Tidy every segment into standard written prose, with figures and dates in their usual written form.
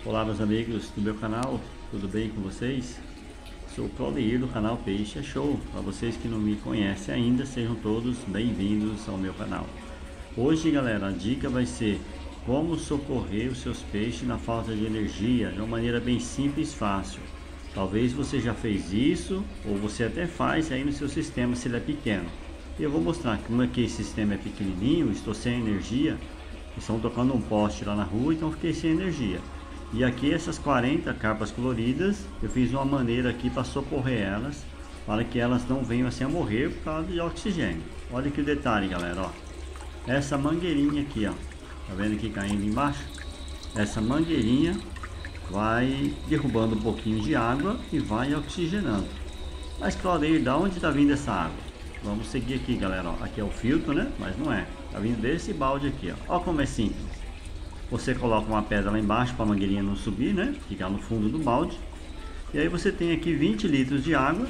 Olá meus amigos do meu canal, tudo bem com vocês? Sou o Claudeir do canal Peixe é Show. Para vocês que não me conhecem ainda, sejam todos bem-vindos ao meu canal. Hoje galera, a dica vai ser como socorrer os seus peixes na falta de energia de uma maneira bem simples e fácil. Talvez você já fez isso, ou você até faz aí no seu sistema se ele é pequeno. E eu vou mostrar como é que esse sistema é pequenininho, estou sem energia. Estão tocando um poste lá na rua, então fiquei sem energia. E aqui essas 40 carpas coloridas, eu fiz uma maneira aqui para socorrer elas, para que elas não venham assim a morrer por causa de oxigênio. Olha que o detalhe galera, ó. Essa mangueirinha aqui, ó, tá vendo aqui caindo embaixo? Essa mangueirinha vai derrubando um pouquinho de água e vai oxigenando. Mas Claudeir, da onde está vindo essa água? Vamos seguir aqui galera, ó. Aqui é o filtro, né? Mas não é, tá vindo desse balde aqui, ó. Ó como é simples. Você coloca uma pedra lá embaixo para a mangueirinha não subir, né? Ficar no fundo do balde. E aí você tem aqui 20 litros de água.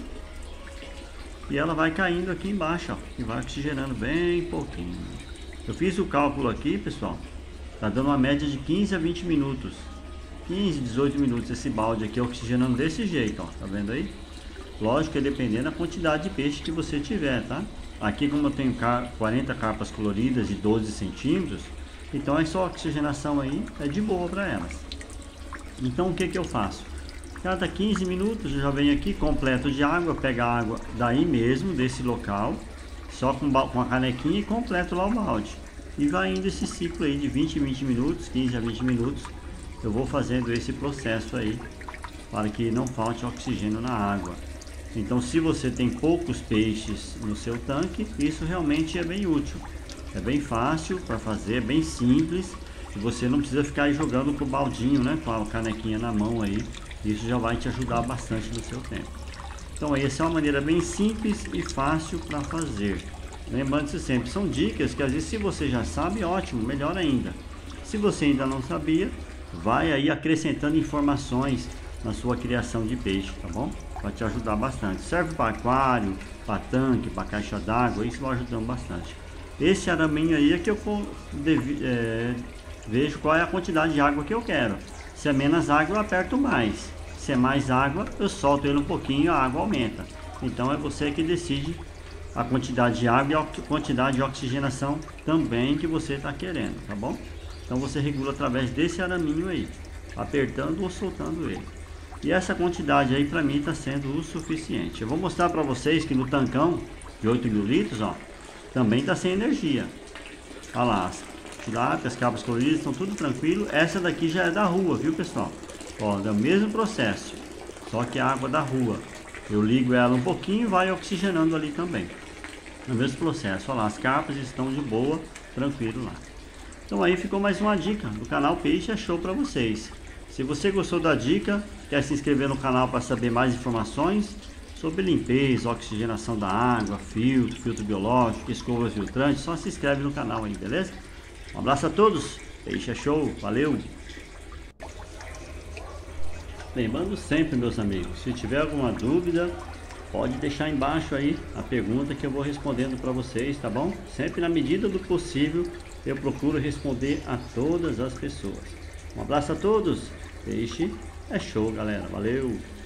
E ela vai caindo aqui embaixo, ó. E vai oxigenando bem pouquinho. Eu fiz o cálculo aqui, pessoal. Tá dando uma média de 15 a 20 minutos. 15, 18 minutos esse balde aqui oxigenando desse jeito, ó. Tá vendo aí? Lógico que é dependendo da quantidade de peixe que você tiver, tá? Aqui como eu tenho 40 carpas coloridas de 12 centímetros. Então essa oxigenação aí é de boa para elas. Então o que que eu faço? Cada 15 minutos eu já venho aqui, completo de água, pego a água daí mesmo, desse local, só com a canequinha e completo lá o balde. E vai indo esse ciclo aí de 20 a 20 minutos, 15 a 20 minutos, eu vou fazendo esse processo aí, para que não falte oxigênio na água. Então se você tem poucos peixes no seu tanque, isso realmente é bem útil. É bem fácil para fazer, é bem simples. E você não precisa ficar aí jogando com o baldinho, né? Com a canequinha na mão aí. Isso já vai te ajudar bastante no seu tempo. Então essa é uma maneira bem simples e fácil para fazer. Lembrando-se sempre, são dicas que às vezes se você já sabe, ótimo, melhor ainda. Se você ainda não sabia, vai aí acrescentando informações na sua criação de peixe, tá bom? Vai te ajudar bastante. Serve para aquário, para tanque, para caixa d'água, isso vai ajudando bastante. Esse araminho aí é que eu vejo qual é a quantidade de água que eu quero. Se é menos água eu aperto mais. Se é mais água eu solto ele um pouquinho, a água aumenta. Então é você que decide a quantidade de água e a quantidade de oxigenação também que você está querendo, tá bom? Então você regula através desse araminho aí, apertando ou soltando ele. E essa quantidade aí para mim está sendo o suficiente. Eu vou mostrar para vocês que no tancão de 8.000 litros, ó, também está sem energia. Olha lá, as tilápias, as carpas coloridas estão tudo tranquilo. Essa daqui já é da rua, viu pessoal? Ó, é o mesmo processo, só que a água da rua. Eu ligo ela um pouquinho e vai oxigenando ali também. É o mesmo processo. Olha lá, as carpas estão de boa, tranquilo lá. Então aí ficou mais uma dica do canal Peixe é Show para vocês. Se você gostou da dica, quer se inscrever no canal para saber mais informações sobre limpeza, oxigenação da água, filtro biológico, escovas filtrantes, só se inscreve no canal aí, beleza? Um abraço a todos, Peixe é Show, valeu! Lembrando sempre, meus amigos, se tiver alguma dúvida, pode deixar embaixo aí a pergunta que eu vou respondendo para vocês, tá bom? Sempre na medida do possível, eu procuro responder a todas as pessoas. Um abraço a todos, Peixe é Show, galera, valeu!